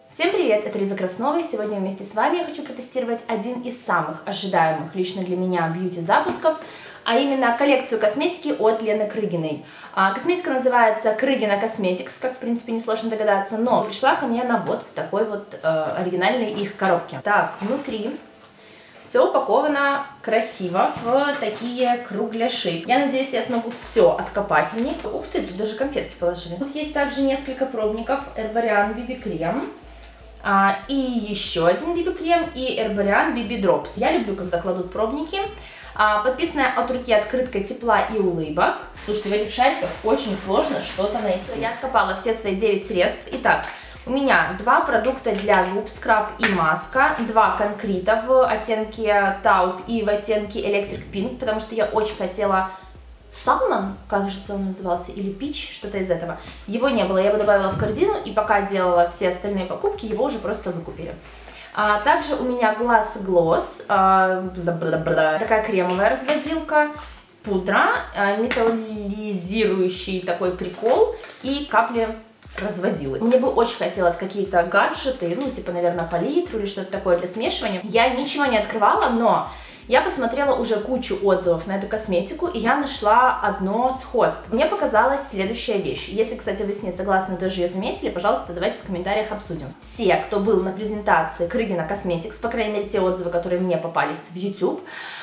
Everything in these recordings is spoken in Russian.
Всем привет, это Лиза Краснова, и сегодня вместе с вами я хочу протестировать один из самых ожидаемых лично для меня бьюти-запусков, а именно коллекцию косметики от Лены Крыгиной. Косметика называется Крыгина Cosmetics, как в принципе несложно догадаться, но пришла ко мне она вот в такой вот оригинальной их коробке. Так, внутри все упаковано красиво в такие кругляши. Я надеюсь, я смогу все откопать в них. Ух ты, тут даже конфетки положили. Тут есть также несколько пробников Herbarian BB Крем. И еще один BB Крем и Herbarian BB Drops. Я люблю, когда кладут пробники. Подписанная от руки открытка тепла и улыбок. Слушайте, в этих шариках очень сложно что-то найти. Я откопала все свои 9 средств. Итак, у меня 2 продукта для губ, скраб и маска, 2 конкрита в оттенке Taupe и в оттенке Electric Pink, потому что я очень хотела Salmon, кажется он назывался, или Peach, что-то из этого. Его не было, я его добавила в корзину, и пока делала все остальные покупки, его уже просто выкупили. Также у меня Glass Gloss, такая кремовая разводилка, пудра, металлизирующий такой прикол и капли разводилы. Мне бы очень хотелось какие-то гаджеты, ну типа, наверное, палитру или что-то такое для смешивания. Я ничего не открывала, но я посмотрела уже кучу отзывов на эту косметику, и я нашла одно сходство. Мне показалась следующая вещь. Если, кстати, вы с ней согласны, даже ее заметили, пожалуйста, давайте в комментариях обсудим. Все, кто был на презентации Крыгина Cosmetics, по крайней мере, те отзывы, которые мне попались в YouTube,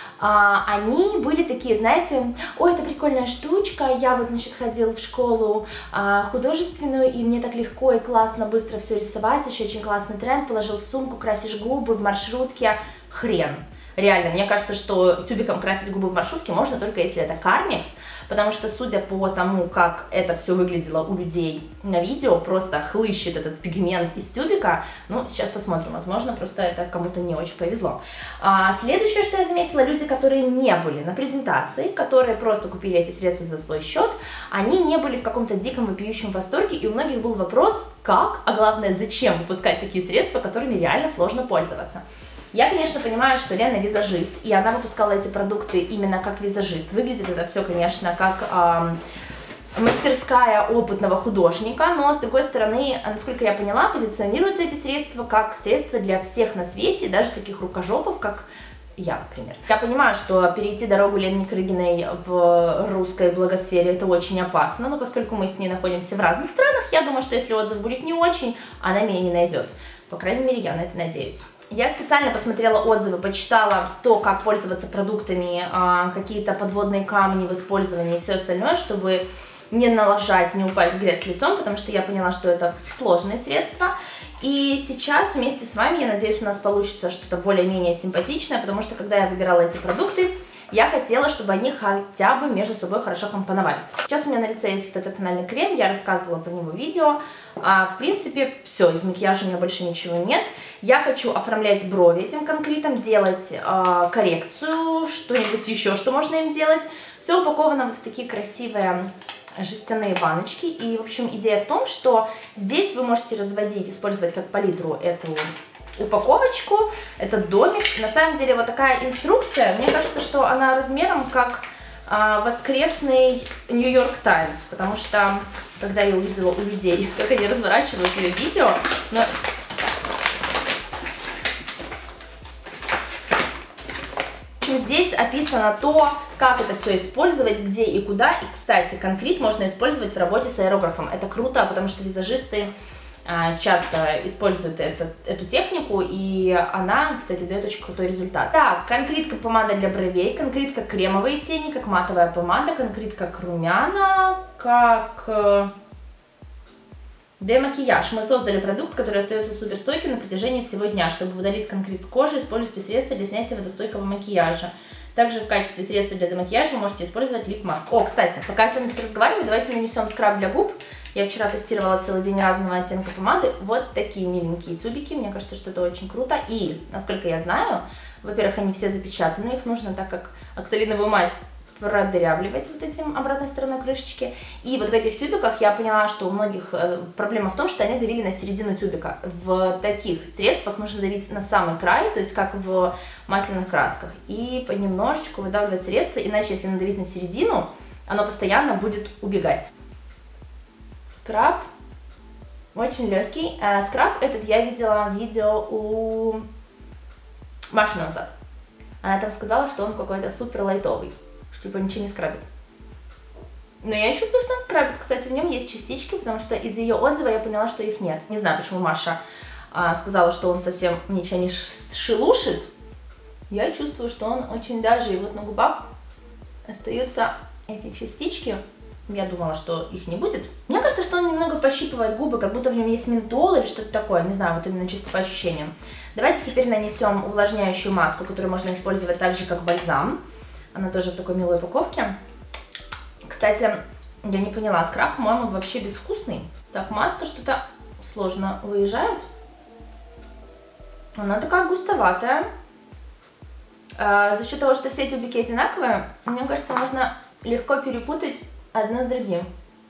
они были такие, знаете, ой, это прикольная штучка, я вот, значит, ходил в школу художественную, и мне так легко и классно быстро все рисовать, еще очень классный тренд, положил в сумку, красишь губы в маршрутке, хрен. Реально, мне кажется, что тюбиком красить губы в маршрутке можно только если это Carmex, потому что, судя по тому, как это все выглядело у людей на видео, просто хлыщет этот пигмент из тюбика. Ну, сейчас посмотрим, возможно, просто это кому-то не очень повезло. Следующее, что я заметила, люди, которые не были на презентации, которые просто купили эти средства за свой счет, они не были в каком-то диком вопиющем восторге, и у многих был вопрос, как, а главное, зачем выпускать такие средства, которыми реально сложно пользоваться. Я, конечно, понимаю, что Лена визажист, и она выпускала эти продукты именно как визажист. Выглядит это все, конечно, как мастерская опытного художника, но, с другой стороны, насколько я поняла, позиционируются эти средства как средства для всех на свете, даже таких рукожопов, как я, например. Я понимаю, что перейти дорогу Лене Крыгиной в русской благосфере это очень опасно, но поскольку мы с ней находимся в разных странах, я думаю, что если отзыв будет не очень, она меня не найдет. По крайней мере, я на это надеюсь. Я специально посмотрела отзывы, почитала то, как пользоваться продуктами, какие-то подводные камни в использовании и все остальное, чтобы не налажать, не упасть в грязь лицом, потому что я поняла, что это сложные средства. И сейчас вместе с вами, я надеюсь, у нас получится что-то более-менее симпатичное, потому что когда я выбирала эти продукты, я хотела, чтобы они хотя бы между собой хорошо компоновались. Сейчас у меня на лице есть вот этот тональный крем, я рассказывала про него в видео. В принципе, все, из макияжа у меня больше ничего нет. Я хочу оформлять брови этим конкритом, делать коррекцию, что-нибудь еще, что можно им делать. Все упаковано вот в такие красивые жестяные баночки. И, в общем, идея в том, что здесь вы можете разводить, использовать как палитру эту упаковочку, этот домик. На самом деле вот такая инструкция, мне кажется, что она размером как воскресный Нью-Йорк Таймс, потому что когда я увидела у людей, как они разворачивают ее видео, здесь описано то, как это все использовать, где и куда. И, кстати, конкрет можно использовать в работе с аэрографом. Это круто, потому что визажисты часто используют эту технику, и она, кстати, дает очень крутой результат. Так, конкретка помада для бровей, конкретка кремовые тени, как матовая помада, конкретка как румяна, как демакияж. Мы создали продукт, который остается суперстойким на протяжении всего дня. Чтобы удалить конкрет с кожи, используйте средства для снятия водостойкого макияжа. Также в качестве средства для демакияжа вы можете использовать лип-маск. О, кстати, пока я с вами тут разговариваю, давайте нанесем скраб для губ. Я вчера тестировала целый день разного оттенка помады. Вот такие миленькие тюбики. Мне кажется, что это очень круто. И, насколько я знаю, во-первых, они все запечатаны. Их нужно, так как оксалиновую мазь, продырявливать вот этим обратной стороной крышечки. И вот в этих тюбиках я поняла, что у многих проблема в том, что они давили на середину тюбика. В таких средствах нужно давить на самый край, то есть как в масляных красках. И понемножечку выдавливать средство, иначе если надавить на середину, оно постоянно будет убегать. Скраб Очень легкий. Скраб этот я видела видео у Маши назад. Она там сказала, что он какой-то супер лайтовый, что типа ничего не скрабит. Но я чувствую, что он скрабит. Кстати, в нем есть частички, потому что из ее отзыва я поняла, что их нет. Не знаю, почему Маша сказала, что он совсем ничего не шелушит. Я чувствую, что он очень даже, и вот на губах остаются эти частички. Я думала, что их не будет. Мне кажется, что он немного пощипывает губы, как будто в нем есть ментол или что-то такое. Не знаю, вот именно чисто по ощущениям. Давайте теперь нанесем увлажняющую маску, которую можно использовать так же, как бальзам. Она тоже в такой милой упаковке. Кстати, я не поняла, скраб, по-моему, вообще безвкусный. Так, маска что-то сложно выезжает. Она такая густоватая. За счет того, что все тюбики одинаковые, мне кажется, можно легко перепутать одно с другим.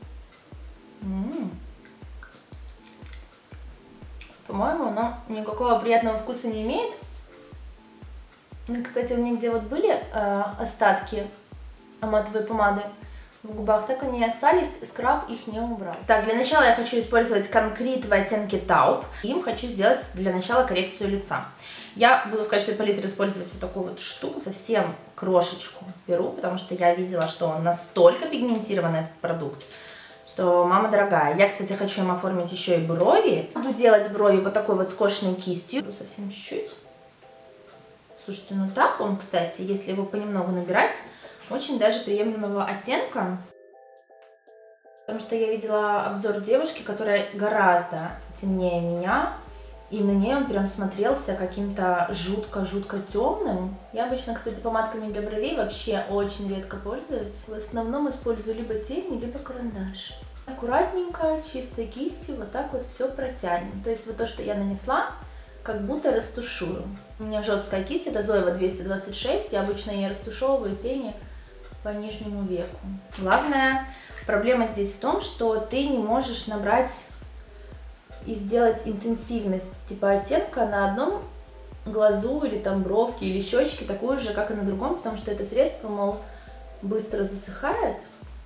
По-моему, оно никакого приятного вкуса не имеет. Кстати, у меня где вот были остатки матовой помады в губах, так они и остались, скраб их не убрал. Так, для начала я хочу использовать конкрет в оттенке тауп. Им хочу сделать для начала коррекцию лица. Я буду в качестве палитры использовать вот такую вот штуку, совсем крошечку беру, потому что я видела, что он настолько пигментированный, этот продукт, что мама дорогая. Я, кстати, хочу им оформить еще и брови. Буду делать брови вот такой вот скошенной кистью. Совсем чуть-чуть. Слушайте, ну так он, кстати, если его понемногу набирать, очень даже приемлемого оттенка. Потому что я видела обзор девушки, которая гораздо темнее меня. И на ней он прям смотрелся каким-то жутко-жутко темным. Я обычно, кстати, помадками для бровей вообще очень редко пользуюсь. В основном использую либо тени, либо карандаш. Аккуратненько, чистой кистью вот так вот все протянем. То есть вот то, что я нанесла, как будто растушую. У меня жесткая кисть, это Zoeva 226. Я обычно ей растушевываю тени по нижнему веку. Главная проблема здесь в том, что ты не можешь набрать и сделать интенсивность типа оттенка на одном глазу или там бровке или щечке такую же, как и на другом, потому что это средство, мол, быстро засыхает.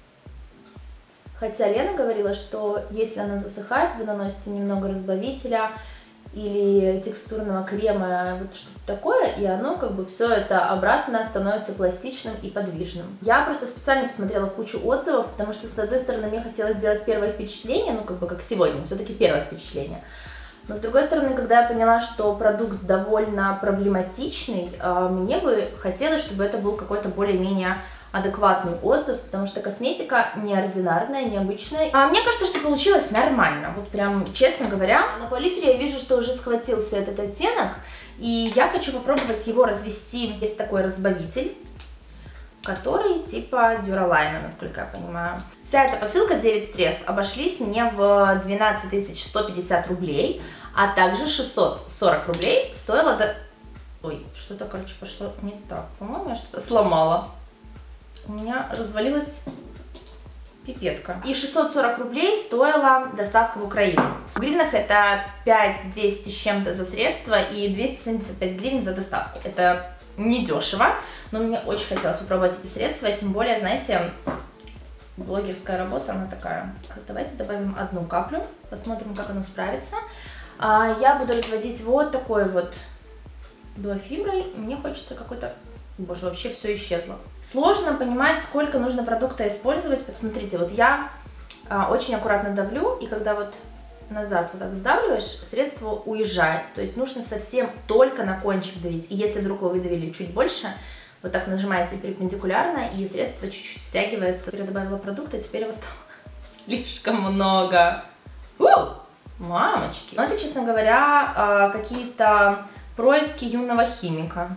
Хотя Лена говорила, что если оно засыхает, вы наносите немного разбавителя или текстурного крема, вот что-то такое, и оно как бы все это обратно становится пластичным и подвижным. Я просто специально посмотрела кучу отзывов, потому что, с одной стороны, мне хотелось сделать первое впечатление, ну как бы как сегодня, все-таки первое впечатление. Но с другой стороны, когда я поняла, что продукт довольно проблематичный, мне бы хотелось, чтобы это был какой-то более-менее адекватный отзыв, потому что косметика неординарная, необычная. А мне кажется, что получилось нормально. Вот прям, честно говоря, на палитре я вижу, что уже схватился этот оттенок, и я хочу попробовать его развести. Есть такой разбавитель, который типа Дюралайна, насколько я понимаю. Вся эта посылка 9 средств обошлись мне в 12 150 рублей, а также 640 рублей стоило до... Ой, что-то, короче, пошло не так. По-моему, я что-то сломала. У меня развалилась пипетка. И 640 рублей стоила доставка в Украину. В гривнах это 5200 с чем-то за средство и 275 гривен за доставку. Это недешево, но мне очень хотелось попробовать эти средства, тем более, знаете, блогерская работа, она такая. Давайте добавим одну каплю, посмотрим, как оно справится. Я буду разводить вот такой вот дуофиброй. Мне хочется какой-то... Боже, вообще все исчезло. Сложно понимать, сколько нужно продукта использовать. Посмотрите, вот я очень аккуратно давлю, и когда вот назад вот так сдавливаешь, средство уезжает. То есть нужно совсем только на кончик давить. И если вдруг вы выдавили чуть больше, вот так нажимаете перпендикулярно, и средство чуть-чуть втягивается. Я добавила продукта, теперь его стало слишком много. Мамочки! Ну, это, честно говоря, какие-то происки юного химика.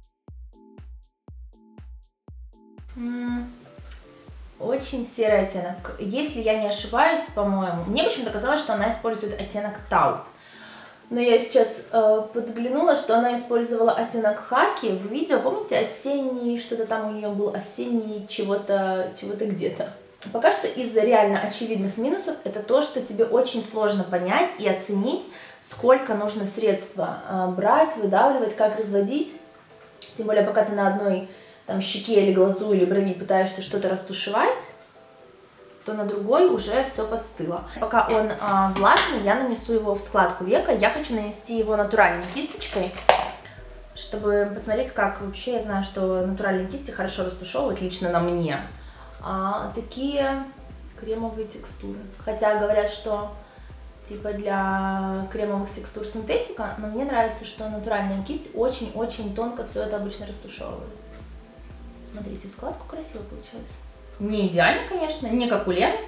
Очень серый оттенок. Если я не ошибаюсь, по-моему, мне почему-то казалось, что она использует оттенок тауп. Но я сейчас подглянула, что она использовала оттенок хаки в видео. Помните, осенний, что-то там у нее был, осенний чего-то где-то. Пока что из реально очевидных минусов это то, что тебе очень сложно понять и оценить, сколько нужно средства брать, выдавливать, как разводить. Тем более, пока ты на одной там щеке или глазу или брови пытаешься что-то растушевать, то на другой уже все подстыло. Пока он влажный, я нанесу его в складку века. Я хочу нанести его натуральной кисточкой, чтобы посмотреть, как вообще. Я знаю, что натуральные кисти хорошо растушевывают, лично на мне. Такие кремовые текстуры. Хотя говорят, что типа для кремовых текстур синтетика, но мне нравится, что натуральная кисть очень-очень тонко все это обычно растушевывает. Смотрите, складку красиво получается. Не идеально, конечно, не как у Лены,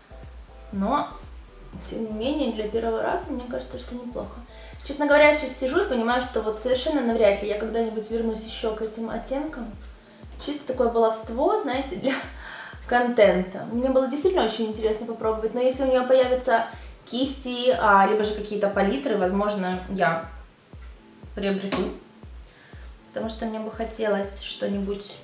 но тем не менее для первого раза мне кажется, что неплохо. Честно говоря, я сейчас сижу и понимаю, что вот совершенно навряд ли я когда-нибудь вернусь еще к этим оттенкам. Чисто такое баловство, знаете, для контента. Мне было действительно очень интересно попробовать, но если у нее появятся кисти, либо же какие-то палитры, возможно, я приобрету, потому что мне бы хотелось что-нибудь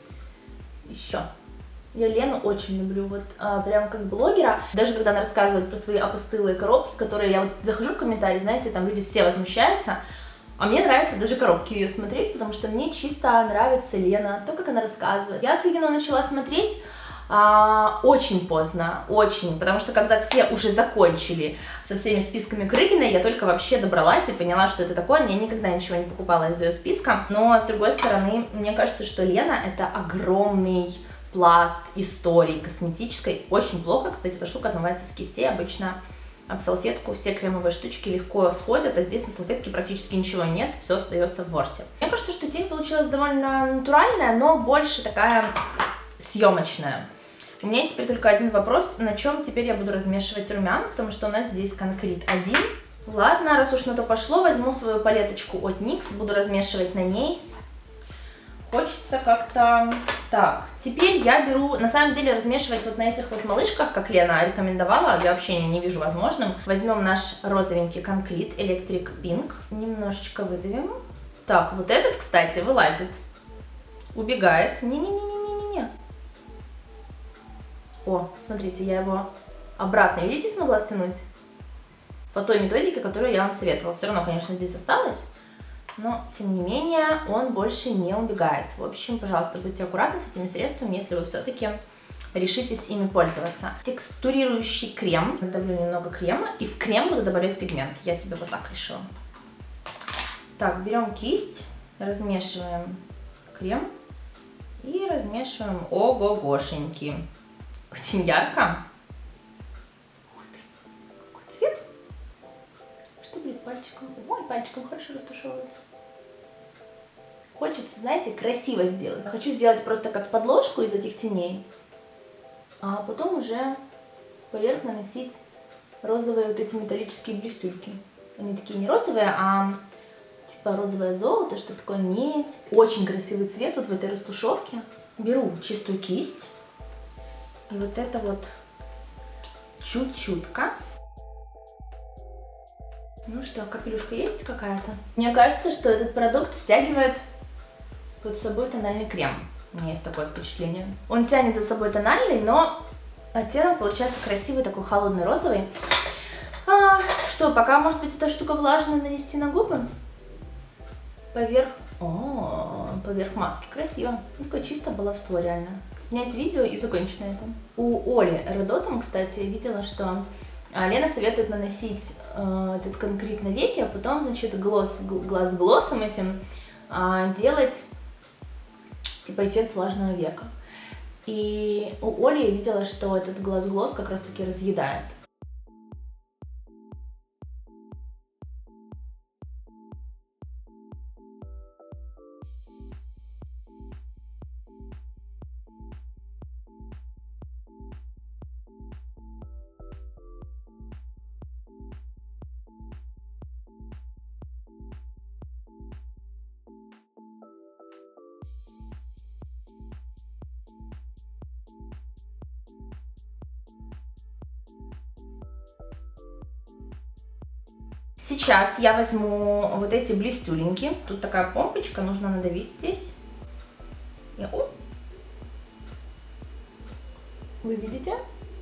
еще. Я Лену очень люблю, вот прям как блогера. Даже когда она рассказывает про свои опостылые коробки, которые я вот захожу в комментарии, знаете, там люди все возмущаются, а мне нравится даже коробки ее смотреть, потому что мне чисто нравится Лена, то, как она рассказывает. Я Крыгину начала смотреть очень поздно, очень, потому что когда все уже закончили со всеми списками Крыгиной, я только вообще добралась и поняла, что это такое. Я никогда ничего не покупала из ее списка, но с другой стороны, мне кажется, что Лена это огромный пласт истории косметической. Очень плохо, кстати, эта штука отмывается с кистей. Обычно об салфетку все кремовые штучки легко сходят, а здесь на салфетке практически ничего нет, все остается в ворсе. Мне кажется, что тень получилась довольно натуральная, но больше такая съемочная. У меня теперь только один вопрос, на чем теперь я буду размешивать румяна, потому что у нас здесь конкрет один. Ладно, раз уж на то пошло, возьму свою палеточку от NYX, буду размешивать на ней. Хочется как-то... Так, теперь я беру, на самом деле, размешивать вот на этих вот малышках, как Лена рекомендовала, я вообще не вижу возможным. Возьмем наш розовенький конкрет Electric Pink, немножечко выдавим. Так, вот этот, кстати, вылазит, убегает. Не-не-не-не-не-не. О, смотрите, я его обратно, видите, смогла стянуть? По той методике, которую я вам советовала. Все равно, конечно, здесь осталось. Но, тем не менее, он больше не убегает. В общем, пожалуйста, будьте аккуратны с этими средствами, если вы все-таки решитесь ими пользоваться. Текстурирующий крем. Добавлю немного крема, и в крем буду добавлять пигмент. Я себе вот так решила. Так, берем кисть, размешиваем крем и размешиваем ого-гошеньки. Очень ярко. Ух ты, какой цвет. Что будет пальчиком? Ой, пальчиком хорошо растушевывается. Хочется, знаете, красиво сделать. Хочу сделать просто как подложку из этих теней, а потом уже поверх наносить розовые вот эти металлические блестюльки. Они такие не розовые, а типа розовое золото, что такое медь. Очень красивый цвет вот в этой растушевке. Беру чистую кисть. И вот это вот чуть-чутка. Ну что, капелюшка есть какая-то? Мне кажется, что этот продукт стягивает под собой тональный крем. У меня есть такое впечатление. Он тянет за собой тональный, но оттенок получается красивый, такой холодный розовый. Что, пока, может быть, эта штука влажная, нанести на губы? Поверх маски. Красиво. Такое чисто баловство, реально. Снять видео и закончить на этом. У Оли Редотом, кстати, я видела, что Лена советует наносить этот конкрет на веки, а потом, значит, глаз глоссом этим делать типа эффект влажного века. И у Оли я видела, что этот глаз-глосс как раз таки разъедает. Сейчас я возьму вот эти блестюленьки. Тут такая помпочка, нужно надавить здесь. И, вы видите?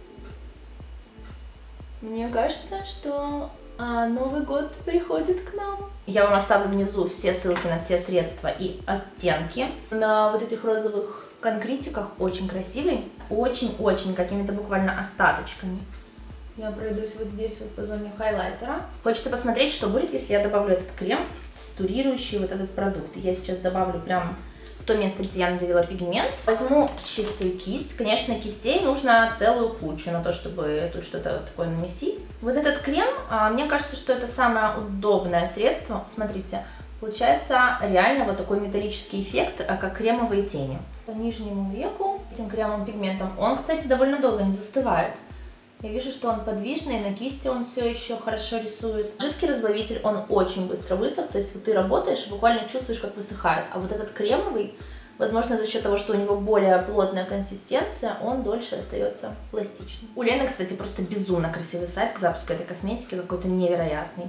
Мне кажется, что Новый год приходит к нам. Я вам оставлю внизу все ссылки на все средства и оттенки. На вот этих розовых В конкретиках очень красивый, очень-очень какими-то буквально остаточками. Я пройдусь вот здесь вот по зоне хайлайтера. Хочется посмотреть, что будет, если я добавлю этот крем в текстурирующий вот этот продукт. Я сейчас добавлю прям в то место, где я надавила пигмент. Возьму чистую кисть. Конечно, кистей нужно целую кучу на то, чтобы тут что-то такое наносить. Вот этот крем, мне кажется, что это самое удобное средство. Смотрите, получается реально вот такой металлический эффект, как кремовые тени. По нижнему веку этим кремовым пигментом. Он, кстати, довольно долго не застывает. Я вижу, что он подвижный, на кисти он все еще хорошо рисует. Жидкий разбавитель, он очень быстро высох, то есть вот ты работаешь и буквально чувствуешь, как высыхает. А вот этот кремовый, возможно, за счет того, что у него более плотная консистенция, он дольше остается пластичным. У Лены, кстати, просто безумно красивый сайт к запуску этой косметики, какой-то невероятный.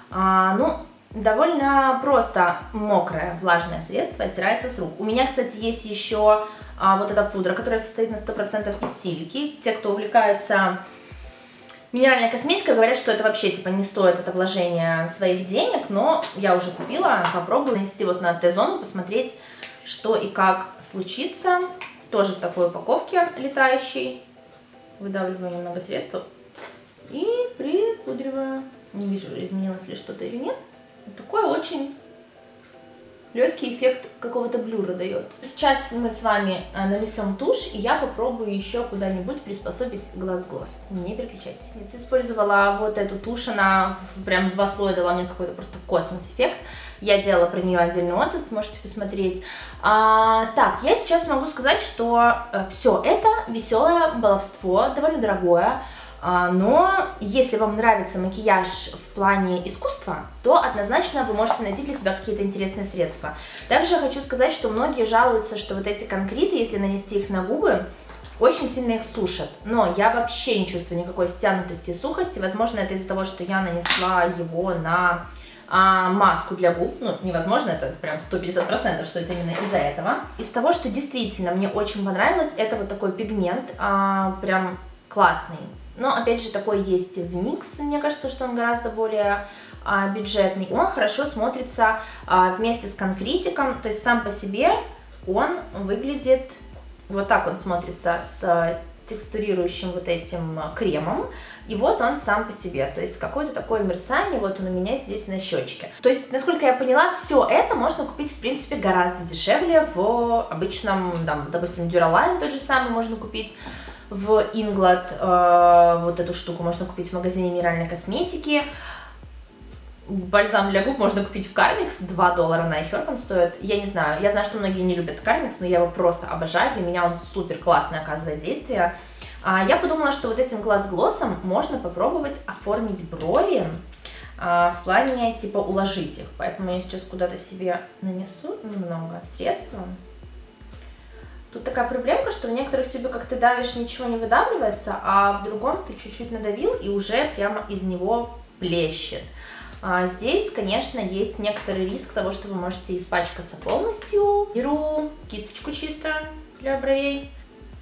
Довольно просто мокрое влажное средство оттирается с рук. У меня, кстати, есть еще вот эта пудра, которая состоит на 100% из силики. Те, кто увлекается минеральной косметикой, говорят, что это вообще типа не стоит это вложение своих денег, но я уже купила, попробую нанести вот на Т-зону, посмотреть, что и как случится. Тоже в такой упаковке летающей. Выдавливаю немного средства и припудриваю. Не вижу, изменилось ли что-то или нет. Такой очень легкий эффект какого-то блюра дает. Сейчас мы с вами нанесем тушь, и я попробую еще куда-нибудь приспособить глаз-глосс. Не переключайтесь. Я использовала вот эту тушь, она прям 2 слоя дала мне какой-то просто космос-эффект. Я делала про нее отдельный отзыв, сможете посмотреть. Так, я сейчас могу сказать, что все это веселое баловство, довольно дорогое. Но если вам нравится макияж в плане искусства, то однозначно вы можете найти для себя какие-то интересные средства. Также хочу сказать, что многие жалуются, что вот эти конкриты, если нанести их на губы, очень сильно их сушат. Но я вообще не чувствую никакой стянутости и сухости. Возможно, это из-за того, что я нанесла его на маску для губ. Ну, невозможно, это прям 150%, что это именно из-за этого. Из того, что действительно мне очень понравилось, это вот такой пигмент, прям классный. Но, опять же, такой есть в NYX, мне кажется, что он гораздо более бюджетный. Он хорошо смотрится вместе с конкретиком, то есть сам по себе он выглядит, вот так он смотрится с текстурирующим вот этим кремом, и вот он сам по себе, то есть какое-то такое мерцание, вот он у меня здесь на щечке. То есть, насколько я поняла, все это можно купить, в принципе, гораздо дешевле в обычном, там, допустим, Duraline тот же самый можно купить, в Inglot вот эту штуку можно купить в магазине минеральной косметики. Бальзам для губ можно купить в Carmex, $2 на iHerb он стоит. Я не знаю, я знаю, что многие не любят Carmex, но я его просто обожаю, для меня он супер классное оказывает действие. Я подумала, что вот этим глаз-глоссом можно попробовать оформить брови в плане типа уложить их. Поэтому я сейчас куда-то себе нанесу немного средства. Тут такая проблемка, что в некоторых тюбиках, как ты давишь, ничего не выдавливается, а в другом ты чуть-чуть надавил и уже прямо из него плещет. Здесь, конечно, есть некоторый риск того, что вы можете испачкаться полностью. Беру кисточку чисто для бровей.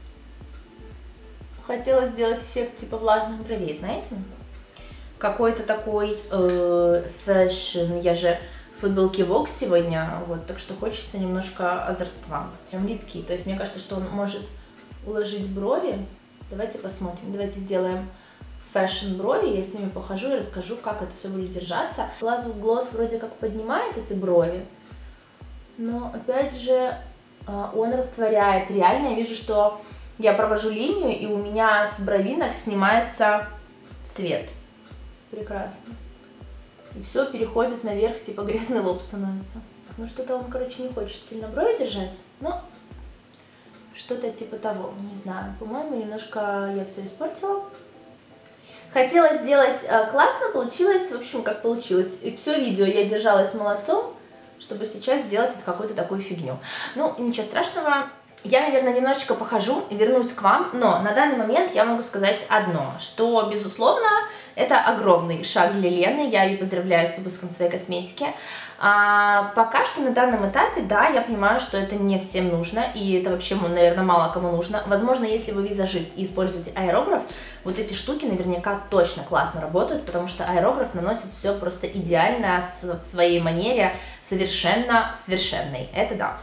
Хотела сделать эффект типа влажных бровей, знаете? Какой-то такой фэшн, я же в футболке Vogue сегодня, вот, так что хочется немножко озорства. Прям липкий, то есть мне кажется, что он может уложить брови. Давайте посмотрим, давайте сделаем фэшн брови, я с ними похожу и расскажу, как это все будет держаться. Глаз-глосс вроде как поднимает эти брови, но опять же он растворяет. Реально я вижу, что я провожу линию, и у меня с бровинок снимается цвет. Прекрасно. И все переходит наверх, типа грязный лоб становится. Ну что-то он, короче, не хочет сильно брови держать, но что-то типа того, не знаю. По-моему, немножко я все испортила. Хотела сделать классно, получилось, в общем, как получилось. И все видео я держалась молодцом, чтобы сейчас сделать вот какую-то такую фигню. Ну, ничего страшного. Я, наверное, немножечко похожу и вернусь к вам, но на данный момент я могу сказать одно, что, безусловно, это огромный шаг для Лены, я ее поздравляю с выпуском своей косметики. Пока что на данном этапе, да, я понимаю, что это не всем нужно, и это вообще, наверное, мало кому нужно. Возможно, если вы визажист и используете аэрограф, вот эти штуки наверняка точно классно работают, потому что аэрограф наносит все просто идеально, в своей манере, совершенно совершенной, это да.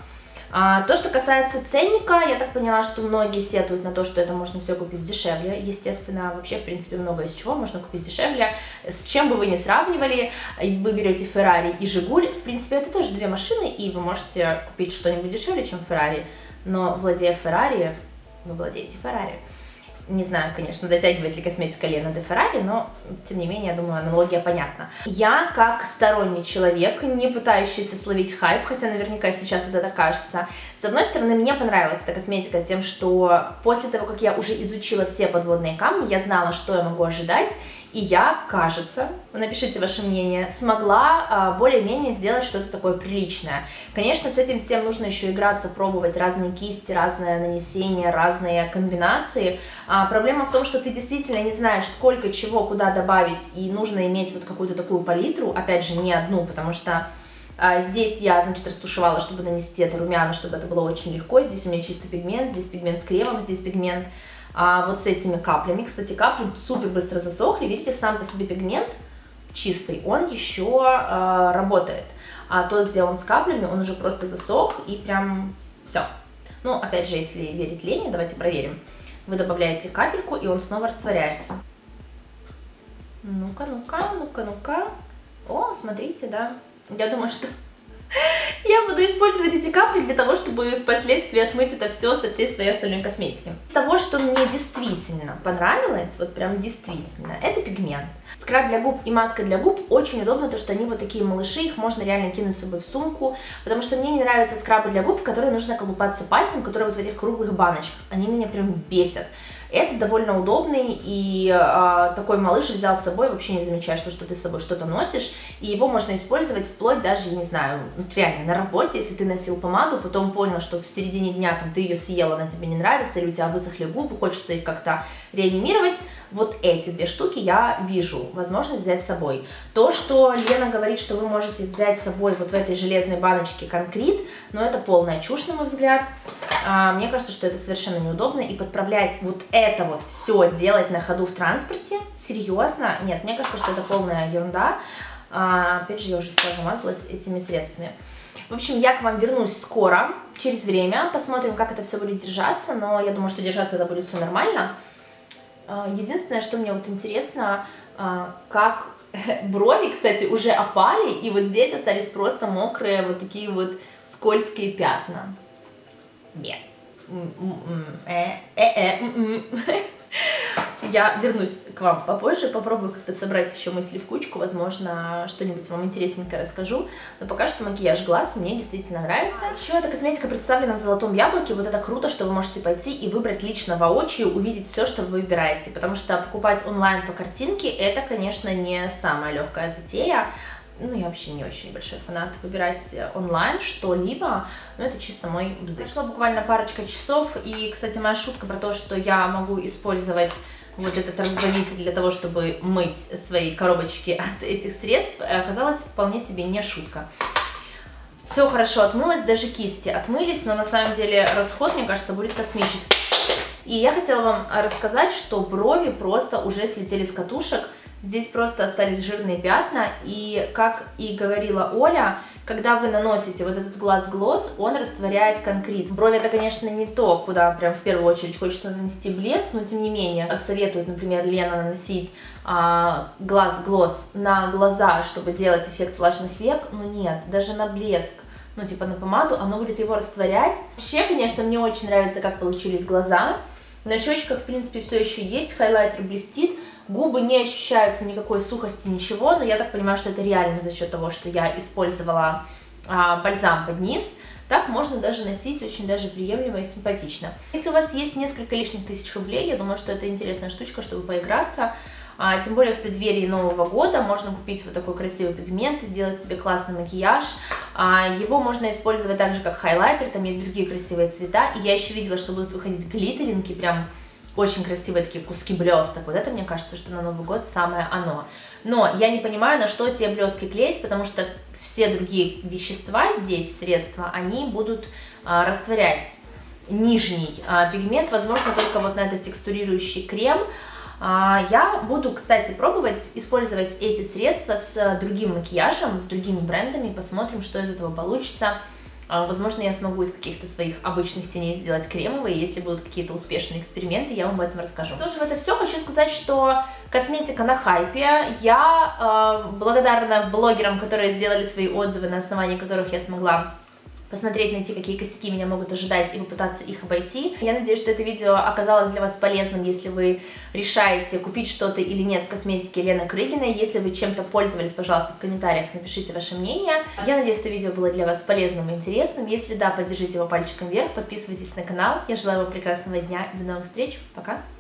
То, что касается ценника, я так поняла, что многие сетуют на то, что это можно все купить дешевле. Естественно, вообще, в принципе, много из чего можно купить дешевле. С чем бы вы ни сравнивали, вы берете Ferrari и Жигуль, в принципе, это тоже две машины, и вы можете купить что-нибудь дешевле, чем Ferrari. Но владея Ferrari, вы владеете Ferrari. Не знаю, конечно, дотягивает ли косметика Лена до Ferrari, но, тем не менее, я думаю, аналогия понятна. Я, как сторонний человек, не пытающийся словить хайп, хотя наверняка сейчас это так кажется, с одной стороны, мне понравилась эта косметика тем, что после того, как я уже изучила все подводные камни, я знала, что я могу ожидать, и я, кажется, напишите ваше мнение, смогла более-менее сделать что-то такое приличное. Конечно, с этим всем нужно еще играться, пробовать разные кисти, разное нанесение, разные комбинации. Проблема в том, что ты действительно не знаешь, сколько чего куда добавить, и нужно иметь вот какую-то такую палитру, опять же, не одну, потому что здесь я, значит, растушевала, чтобы нанести это румяна, чтобы это было очень легко. Здесь у меня чистый пигмент, здесь пигмент с кремом, здесь пигмент вот с этими каплями. Кстати, капли супер быстро засохли. Видите, сам по себе пигмент чистый, он еще работает. А тот, где он с каплями, он уже просто засох и прям все. Ну, опять же, если верить Лене, давайте проверим. Вы добавляете капельку, и он снова растворяется. Ну-ка, ну-ка, ну-ка, ну-ка. О, смотрите, да. Я думаю, что я буду использовать эти капли для того, чтобы впоследствии отмыть это все со всей своей остальной косметики. Из того, что мне действительно понравилось, вот прям действительно, это пигмент. Скраб для губ и маска для губ очень удобно, то что они вот такие малыши, их можно реально кинуть с собой в сумку, потому что мне не нравятся скрабы для губ, в которые нужно колупаться пальцем, которые вот в этих круглых баночках, они меня прям бесят. Это довольно удобный, и такой малыш взял с собой, вообще не замечая, что ты с собой что-то носишь, и его можно использовать вплоть даже, не знаю, реально на работе, если ты носил помаду, потом понял, что в середине дня там ты ее съела, она тебе не нравится, или у тебя высохли губы, хочется их как-то реанимировать, вот эти две штуки я вижу возможность взять с собой. То, что Лена говорит, что вы можете взять с собой вот в этой железной баночке конкрет, но это полная чушь, на мой взгляд. Мне кажется, что это совершенно неудобно, и подправлять вот это вот все делать на ходу в транспорте, серьезно, нет, мне кажется, что это полная ерунда. Опять же, я уже вся замазалась этими средствами. В общем, я к вам вернусь скоро, через время, посмотрим, как это все будет держаться, но я думаю, что держаться это будет все нормально. Единственное, что мне вот интересно, как брови, кстати, уже опали, и вот здесь остались просто мокрые вот такие вот скользкие пятна. Нет. Я вернусь к вам попозже, попробую как-то собрать еще мысли в кучку, возможно, что-нибудь вам интересненькое расскажу, но пока что макияж глаз мне действительно нравится. Еще эта косметика представлена в золотом яблоке, вот это круто, что вы можете пойти и выбрать лично воочию, увидеть все, что вы выбираете, потому что покупать онлайн по картинке, это, конечно, не самая легкая затея. Ну, я вообще не очень большой фанат выбирать онлайн что-либо, но это чисто мой бзык. Прошло буквально парочка часов, и, кстати, моя шутка про то, что я могу использовать вот этот разбавитель для того, чтобы мыть свои коробочки от этих средств, оказалась вполне себе не шутка. Все хорошо отмылось, даже кисти отмылись, но на самом деле расход, мне кажется, будет космический. И я хотела вам рассказать, что брови просто уже слетели с катушек. Здесь просто остались жирные пятна, и, как и говорила Оля, когда вы наносите вот этот глаз-глосс, он растворяет конкрет. Брови это, конечно, не то, куда прям в первую очередь хочется нанести блеск, но тем не менее, как советует, например, Лена, наносить глаз-глосс на глаза, чтобы делать эффект влажных век, ну нет, даже на блеск, ну типа на помаду, оно будет его растворять. Вообще, конечно, мне очень нравится, как получились глаза. На щечках, в принципе, все еще есть, хайлайтер блестит. Губы не ощущаются никакой сухости, ничего, но я так понимаю, что это реально за счет того, что я использовала бальзам под низ. Так можно даже носить очень даже приемлемо и симпатично. Если у вас есть несколько лишних тысяч рублей, я думаю, что это интересная штучка, чтобы поиграться. Тем более в преддверии Нового года можно купить вот такой красивый пигмент и сделать себе классный макияж. Его можно использовать также как хайлайтер, там есть другие красивые цвета. И я еще видела, что будут выходить глиттеринки, прям очень красивые такие куски блесток. Вот это, мне кажется, что на Новый год самое оно. Но я не понимаю, на что те блестки клеить, потому что все другие вещества здесь, средства, они будут растворять нижний пигмент, возможно, только вот на этот текстурирующий крем. Я буду, кстати, пробовать использовать эти средства с другим макияжем, с другими брендами, посмотрим, что из этого получится. Возможно, я смогу из каких-то своих обычных теней сделать кремовые. Если будут какие-то успешные эксперименты, я вам об этом расскажу. Тоже в это все хочу сказать, что косметика на хайпе. Я благодарна блогерам, которые сделали свои отзывы, на основании которых я смогла посмотреть, найти, какие косяки меня могут ожидать и попытаться их обойти. Я надеюсь, что это видео оказалось для вас полезным, если вы решаете, купить что-то или нет в косметике Лены Крыгиной. Если вы чем-то пользовались, пожалуйста, в комментариях напишите ваше мнение. Я надеюсь, это видео было для вас полезным и интересным. Если да, поддержите его пальчиком вверх, подписывайтесь на канал. Я желаю вам прекрасного дня и до новых встреч. Пока!